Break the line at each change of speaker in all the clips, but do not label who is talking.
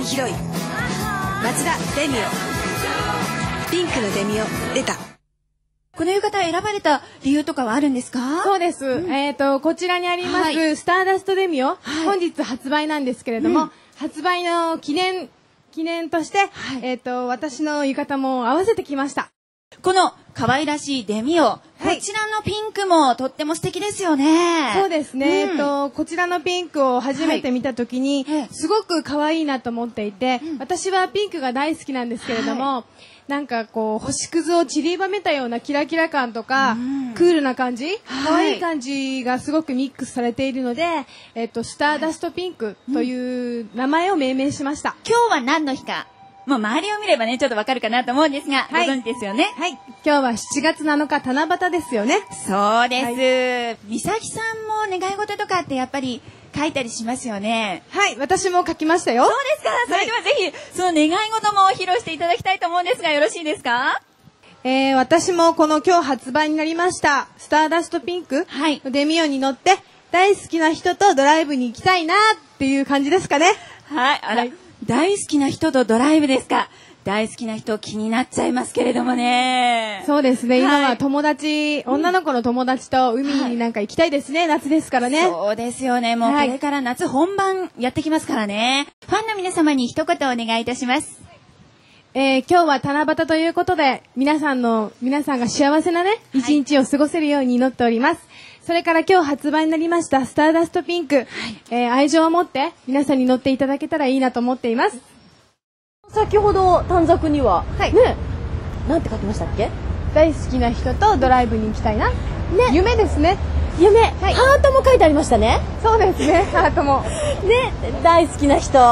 ヒロイン松田デミオ、ピンクのデミオ出た。
この浴衣選ばれた理由とかはあるんですか？
そうです。こちらにあります、スターダストデミオ、本日発売なんですけれども、発売の記念として、私の浴衣も合わせてきました。
この可愛らしいデミオ、こちらのピンクもとっても素敵ですよね。
そうですね。こちらのピンクを初めて見たときに、すごく可愛いなと思っていて、私はピンクが大好きなんですけれども、なんかこう星屑を散りばめたようなキラキラ感とか、クールな感じ、可愛い感じがすごくミックスされているので、スターダストピンクという名前を命名しました。
今日は何の日か、もう周りを見ればね、ちょっとわかるかなと思うんですが、ご存知ですよね。
はい。今日は7月7日七夕ですよね。
そうです。美咲さんも願い事とかってやっぱり書いたりしますよね。
はい、私も書きましたよ。
そうですか。それではぜひ、その願い事も披露していただきたいと思うんですが、よろしいですか？
私もこの今日発売になりました、スターダストピンクのデミオに乗って、大好きな人とドライブに行きたいなっていう感じですかね。
はい。大好きな人とドライブですか。大好きな人気になっちゃいますけれどもね。
そうですね。今は友達、女の子の友達と海になんか行きたいですね。夏ですからね。
そうですよね。もうこれから夏本番やってきますからね。ファンの皆様に一言お願いいたします。
今日は七夕ということで、皆さんが幸せなね、一日を過ごせるように祈っております。それから今日発売になりましたスターダストピンク、愛情を持って皆さんに乗っていただけたらいいなと思っています。
先ほど短冊には、ね、なんて書きましたっけ？
大好きな人とドライブに行きたいな。ね、夢ですね。
夢、ハートも書いてありましたね。
そうですね、ハートも。
ね、大好きな人。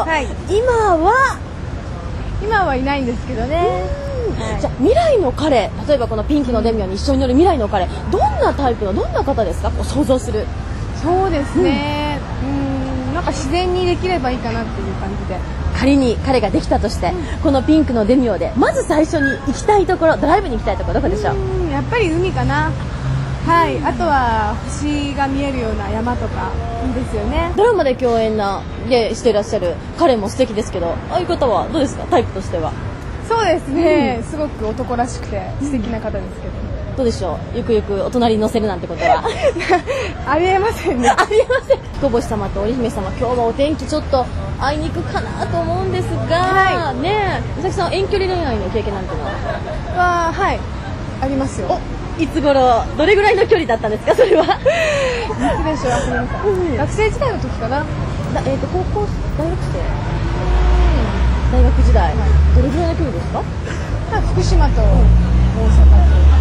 今はいないんですけどね。
じゃあ未来の彼、例えばこのピンクのデミオに一緒に乗る未来の彼、どんなタイプのどんな方ですか？こう想像する。
そうですね。なんか自然にできればいいかなっていう感じで。
仮に彼ができたとして、このピンクのデミオでまず最初に行きたいところ、ドライブに行きたいところどこでしょう？
やっぱり海かな。はい。あとは星が見えるような山とかいいですよね。
ドラマで共演していらっしゃる彼も素敵ですけど、ああいう方はどうですか？タイプとしては。
そうですね。すごく男らしくて素敵な方ですけど。
どうでしょう？ゆくゆくお隣に乗せるなんてことは
ありえませんね。
ありえません。彦星様と織姫様、今日はお天気ちょっとあいにくかなと思うんですが、ねえ、美咲さん遠距離恋愛の経験なんてのは？
はい、ありますよ。
いつ頃、どれぐらいの距離だったんですか、それは？いつ
でしょう、学生時代の時かな。
高校、大学生、大学時代、どれぐらいの距離ですか？
福島と大阪と。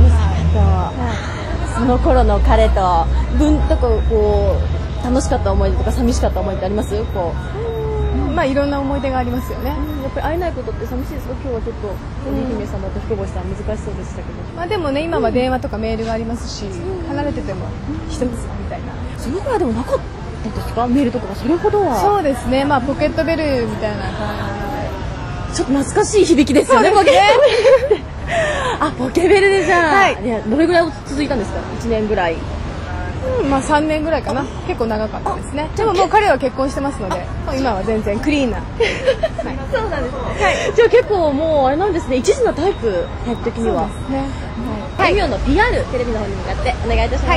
その頃の彼とこう楽しかった思い出とか寂しかった思い出ってあります？
いろんな思い出がありますよね。
やっぱり会えないことって寂しいですか？今日はちょっと織姫様と彦星さん難しそうでしたけど。
でもね、今は電話とかメールがありますし、離れてても一つみたいな。
その頃はでもなかったですか？メールとかがそれほどは。
そうですね。ポケットベルみたいな感
じで。ちょっと懐かしい響きですよね。ポケベル。ポケベルでじゃあ、どれぐらい続いたんですか？1年ぐらい。
3年ぐらいかな。結構長かったですね。でももう彼は結婚してますので、今は全然クリーンな。
そうなんですね。じゃあ結構もうあれなんですね。一途なタイプ的には。デミオの PR テレビの方に向かってお願いいたします。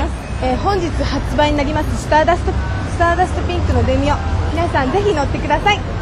本日発売になりますスターダストピンクのデミオ、皆さんぜひ乗ってください。